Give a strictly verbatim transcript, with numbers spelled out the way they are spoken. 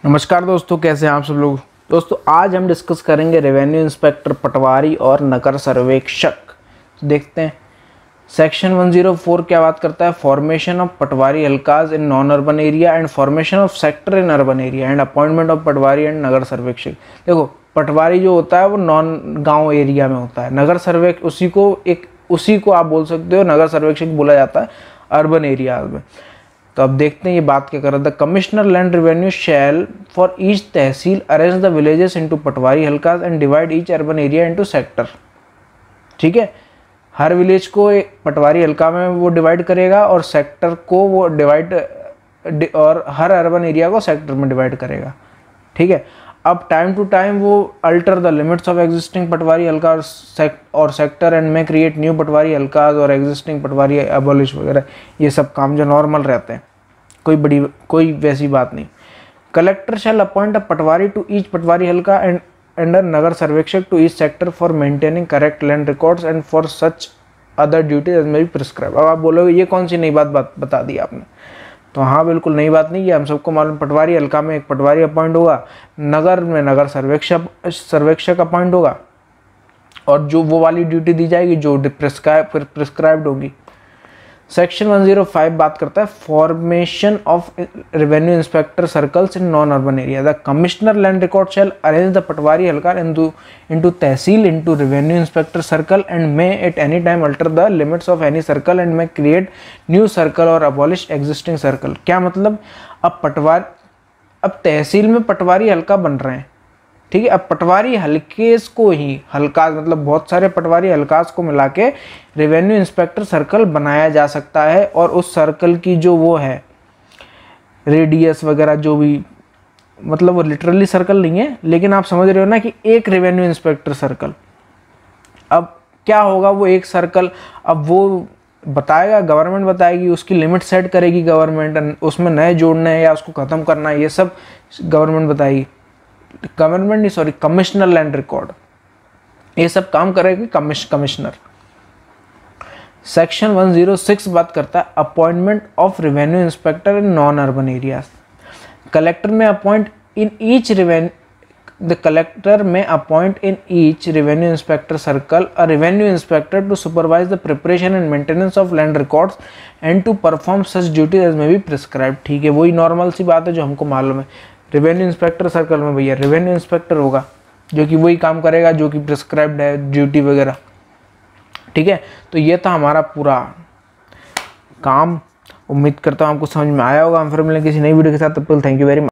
नमस्कार दोस्तों, कैसे हैं आप सब लोग। दोस्तों आज हम डिस्कस करेंगे रेवेन्यू इंस्पेक्टर, पटवारी और नगर सर्वेक्षक। तो देखते हैं सेक्शन एक सौ चार क्या बात करता है। Formation of patwari halkas in non urban area and formation of sector in urban area and appointment of patwari and nagar sarvekshak. देखो, पटवारी जो होता है वो नॉन गाँव एरिया में होता है, नगर सर्वेक्षक उसी को एक उसी को आप बोल सकते हो नगर सर्वेक्षक बोला जाता है अर्बन एरिया में। तो अब देखते हैं ये बात क्या कर रहा था। Commissioner land revenue shall for each tehsil arrange the villages into patwari halkas and divide each urban area into sector. ठीक है, हर विलेज को एक पटवारी हल्का में वो डिवाइड करेगा और सेक्टर को वो डिवाइड और हर अर्बन एरिया को सेक्टर में डिवाइड करेगा। ठीक है, अब टाइम टू टाइम वो alter the limits of existing patwari halka और sector and may create new patwari halkas और एग्जिस्टिंग पटवारी अबॉलिश वगैरह, ये सब काम जो नॉर्मल रहते हैं, कोई बड़ी कोई वैसी बात नहीं। Collector shall appoint a patwari to each patwari halka and under nagar sarvekshak to each sector for maintaining correct land records and for such other duties as may be prescribe. अब आप बोलोगे ये कौन सी नई बात, बात बता दी आपने। तो हाँ, बिल्कुल नई बात नहीं है, हम सबको मालूम। पटवारी हल्का में एक पटवारी अपॉइंट होगा, नगर में नगर सर्वेक्षक सर्वेक्षक अपॉइंट होगा और जो वो वाली ड्यूटी दी जाएगी जो प्रिस्क्राइब प्रिस्क्राइब्ड होगी। सेक्शन एक सौ पाँच बात करता है formation of revenue inspector circles in non urban area. The commissioner land record shall arrange the patwari halka into into tehsil into revenue inspector circle and may at any time alter the limits of any circle and may create new circle और abolish existing circle. क्या मतलब, अब पटवारी अब तहसील में पटवारी हल्का बन रहे हैं। ठीक है, अब पटवारी हल्केस को ही हल्कास मतलब बहुत सारे पटवारी हल्कास को मिला के रेवेन्यू इंस्पेक्टर सर्कल बनाया जा सकता है और उस सर्कल की जो वो है रेडियस वगैरह जो भी, मतलब वो लिटरली सर्कल नहीं है लेकिन आप समझ रहे हो ना कि एक रेवेन्यू इंस्पेक्टर सर्कल। अब क्या होगा, वो एक सर्कल अब वो बताएगा, गवर्नमेंट बताएगी, उसकी लिमिट सेट करेगी गवर्नमेंट, उसमें नए जोड़ना है या उसको ख़त्म करना है ये सब गवर्नमेंट बताएगी। गवर्नमेंट नहीं सॉरी कमिश्नर लैंड रिकॉर्ड ये सब काम करेगी कमिश कमिश्नर। सेक्शन एक सौ छह बात करता है appointment of revenue inspector in non urban areas. Collector may appoint in each revenue the collector may appoint in each revenue inspector circle a revenue inspector to supervise the preparation and maintenance of land records and to perform such duties as may be prescribe. ठीक है, वही normal सी बात है जो हमको मालूम है। Revenue inspector circle में भैया रेवेन्यू इंस्पेक्टर होगा जो कि वही काम करेगा जो कि प्रिस्क्राइब्ड है ड्यूटी वगैरह। ठीक है, तो ये था हमारा पूरा काम। उम्मीद करता हूँ आपको समझ में आया होगा। हम फिर मिलेंगे किसी नई वीडियो के साथ, तब तक थैंक यू वेरी मच।